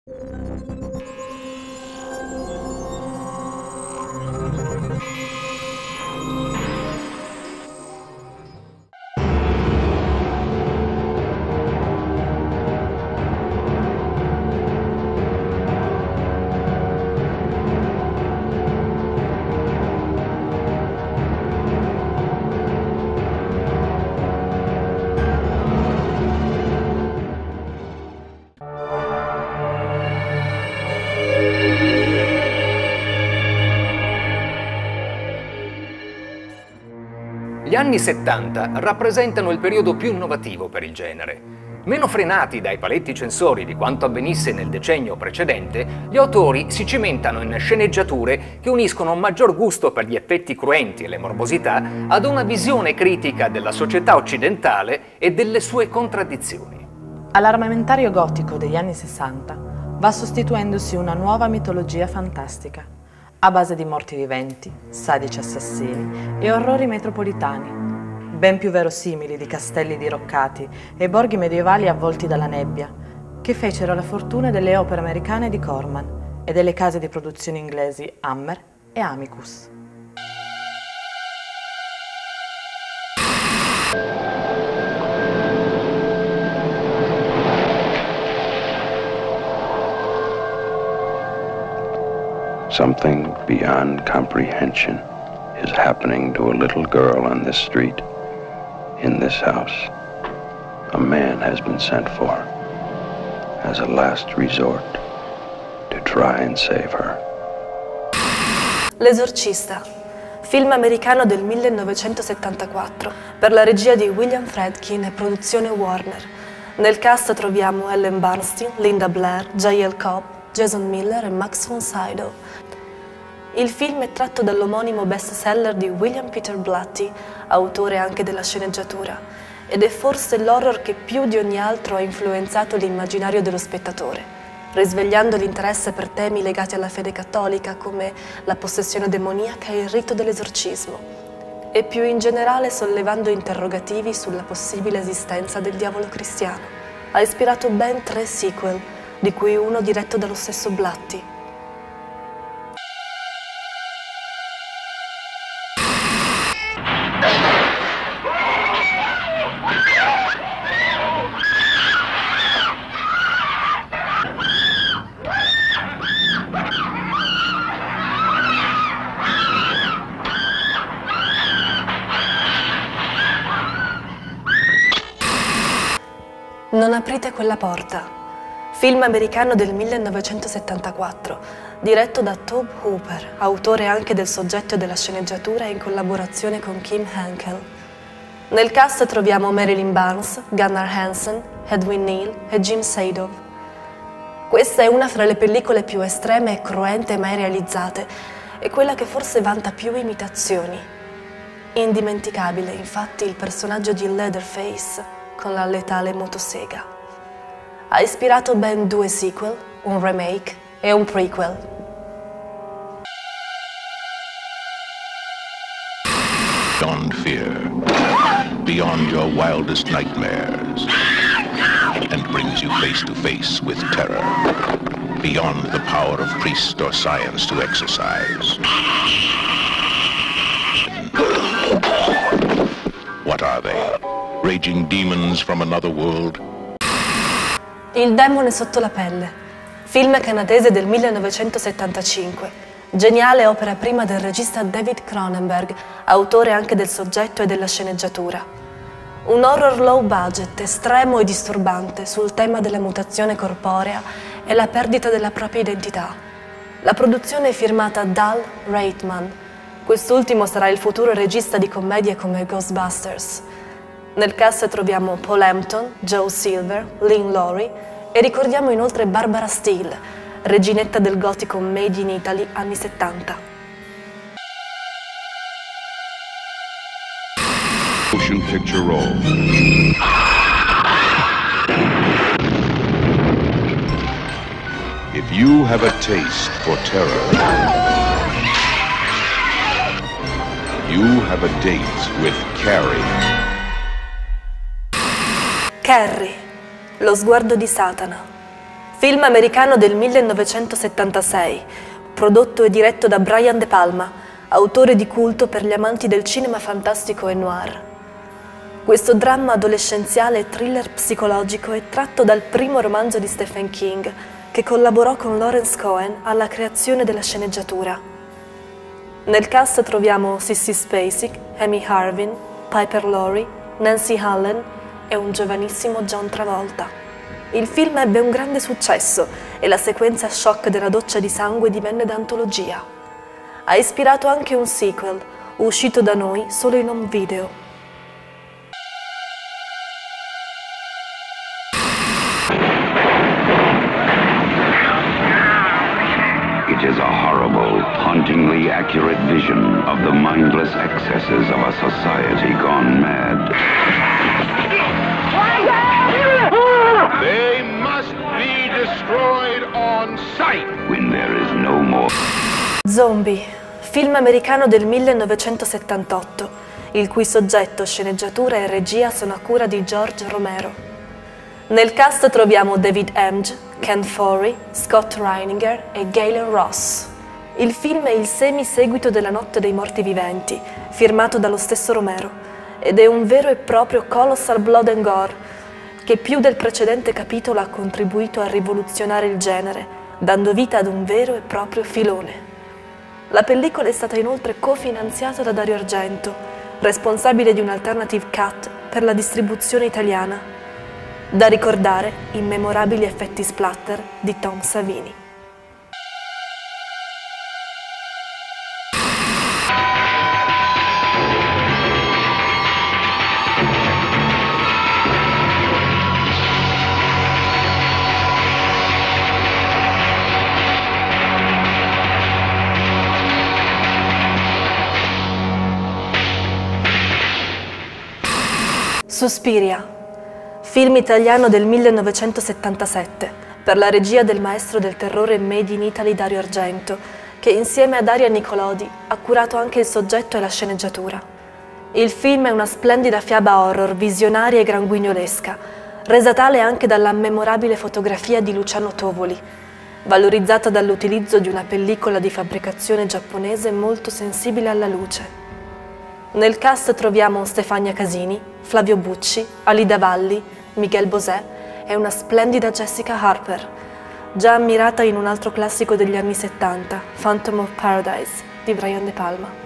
Gli anni 70 rappresentano il periodo più innovativo per il genere. Meno frenati dai paletti censori di quanto avvenisse nel decennio precedente, gli autori si cimentano in sceneggiature che uniscono un maggior gusto per gli effetti cruenti e le morbosità ad una visione critica della società occidentale e delle sue contraddizioni. All'armamentario gotico degli anni 60 va sostituendosi una nuova mitologia fantastica, a base di morti viventi, sadici assassini e orrori metropolitani, ben più verosimili di castelli diroccati e borghi medievali avvolti dalla nebbia, che fecero la fortuna delle opere americane di Corman e delle case di produzione inglesi Hammer e Amicus. Something beyond comprehension is happening to a little girl on this street, in this house. A man has been sent for, as a last resort, to try and save her. L'esorcista, film americano del 1974, per la regia di William Friedkin e produzione Warner. Nel cast troviamo Ellen Burstyn, Linda Blair, Jael Cobb, Jason Miller e Max von Sydow. Il film è tratto dall'omonimo bestseller di William Peter Blatty, autore anche della sceneggiatura, ed è forse l'horror che più di ogni altro ha influenzato l'immaginario dello spettatore, risvegliando l'interesse per temi legati alla fede cattolica come la possessione demoniaca e il rito dell'esorcismo, e più in generale sollevando interrogativi sulla possibile esistenza del diavolo cristiano. Ha ispirato ben 3 sequel, di cui uno diretto dallo stesso Blatty. Non aprite quella porta, film americano del 1974, diretto da Tobe Hooper, autore anche del soggetto e della sceneggiatura in collaborazione con Kim Henkel. Nel cast troviamo Marilyn Barnes, Gunnar Hansen, Edwin Neal e Jim Sadow. Questa è una fra le pellicole più estreme e cruente mai realizzate e quella che forse vanta più imitazioni. Indimenticabile, infatti, il personaggio di Leatherface con la letale motosega. Ha ispirato ben 2 sequel, un remake e un prequel. Beyond fear, beyond your wildest nightmares, and brings you face to face with terror, beyond the power of priest or science to exorcise. What are they? Raging demons from another world? Il demone sotto la pelle, film canadese del 1975, geniale opera prima del regista David Cronenberg, autore anche del soggetto e della sceneggiatura. Un horror low budget, estremo e disturbante sul tema della mutazione corporea e la perdita della propria identità. La produzione è firmata Dal Reitman. Quest'ultimo sarà il futuro regista di commedie come Ghostbusters. Nel cast troviamo Paul Hampton, Joe Silver, Lynn Laurie e ricordiamo inoltre Barbara Steele, reginetta del gotico Made in Italy anni 70. Motion picture roll. If you have a taste for terror, you have a date with Carrie. Carrie, lo sguardo di Satana, film americano del 1976, prodotto e diretto da Brian De Palma, autore di culto per gli amanti del cinema fantastico e noir. Questo dramma adolescenziale e thriller psicologico è tratto dal primo romanzo di Stephen King, che collaborò con Lawrence Cohen alla creazione della sceneggiatura. Nel cast troviamo Sissy Spacek, Amy Harvin, Piper Laurie, Nancy Allen e un giovanissimo John Travolta. Il film ebbe un grande successo e la sequenza shock della doccia di sangue divenne d'antologia. Ha ispirato anche un sequel, uscito da noi solo in home video. It is a horrible, hauntingly accurate vision of the mindless excesses of a society gone mad. They must be destroyed on sight. When there is no more. Zombie, film americano del 1978, il cui soggetto, sceneggiatura e regia sono a cura di George Romero. Nel cast troviamo David Henge, Ken Foree, Scott Reininger e Galen Ross. Il film è il semi-seguito della Notte dei Morti Viventi, firmato dallo stesso Romero, ed è un vero e proprio colossal blood and gore, che più del precedente capitolo ha contribuito a rivoluzionare il genere, dando vita ad un vero e proprio filone. La pellicola è stata inoltre cofinanziata da Dario Argento, responsabile di un alternative cut per la distribuzione italiana. Da ricordare i memorabili effetti splatter di Tom Savini. Suspiria, film italiano del 1977, per la regia del maestro del terrore Made in Italy Dario Argento, che insieme a Daria Nicolodi ha curato anche il soggetto e la sceneggiatura. Il film è una splendida fiaba horror, visionaria e granguignolesca, resa tale anche dalla memorabile fotografia di Luciano Tovoli, valorizzata dall'utilizzo di una pellicola di fabbricazione giapponese molto sensibile alla luce. Nel cast troviamo Stefania Casini, Flavio Bucci, Alida Valli, Miguel Bosé e una splendida Jessica Harper, già ammirata in un altro classico degli anni 70, Phantom of Paradise, di Brian De Palma.